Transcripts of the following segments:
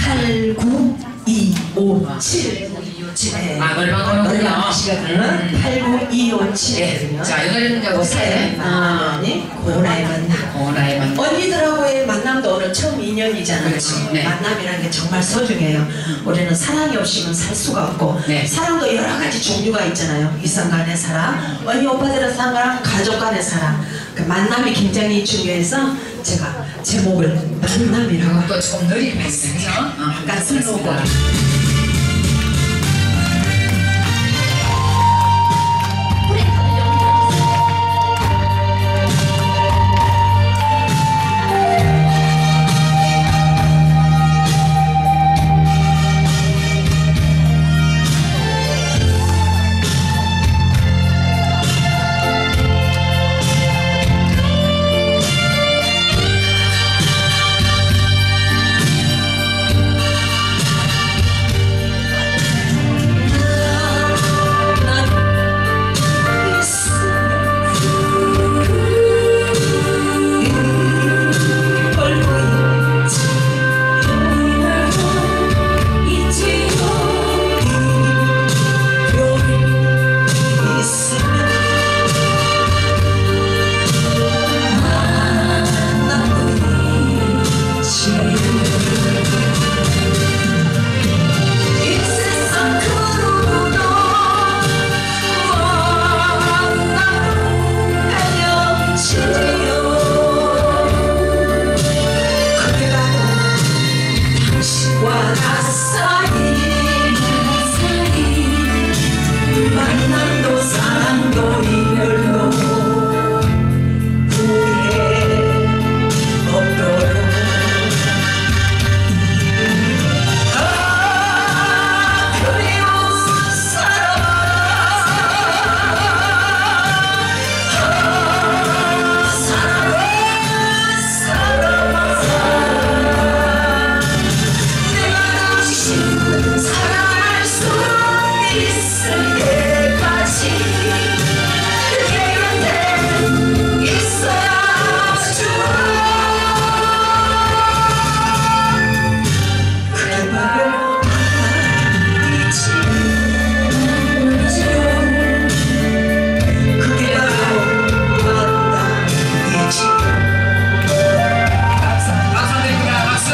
89257. 네. 노래방 오는군요. 시간은 89257. 자, 이 노래는 이제 옷에 고나의 만남. 고나의 만남. 언니들하고의 만남도 오늘 처음 인연이잖아요. 그렇지. 네. 만남이라는 게 정말 소중해요. 우리는 사랑이 없이는 살 수가 없고, 네. 사랑도 여러 가지 종류가 있잖아요. 이성 간의 사랑, 언니 오빠들의 사랑, 가족 간의 사랑. 그 만남이 굉장히 중요해서 제가 제목을 만남이라고. 또 조금 느리게 했어요. 그죠? 약간 슬로우. 만남도 사랑도 이별도 후회 없도록 그리운 사랑아 내가 당신 사랑할 수 있을 때까지 내 곁에 있어줘. 그래 바로 만남이지. 그게 바로 만남이지. 감사드립니다. 박수!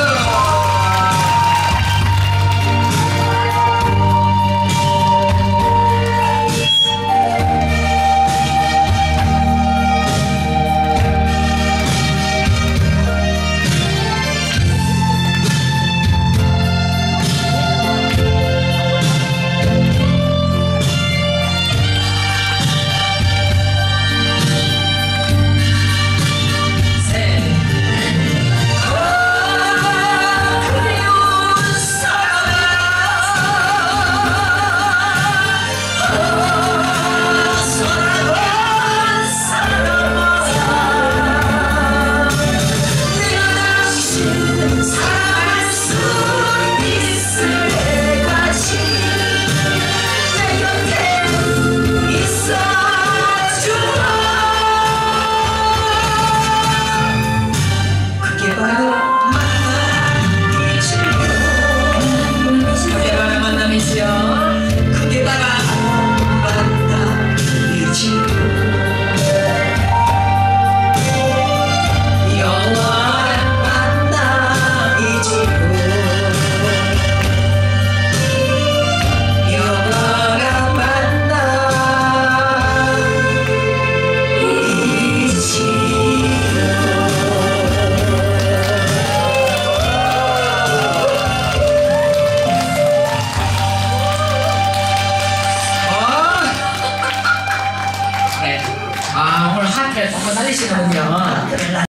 오늘 하트를 뻥뻥 날리시는군요.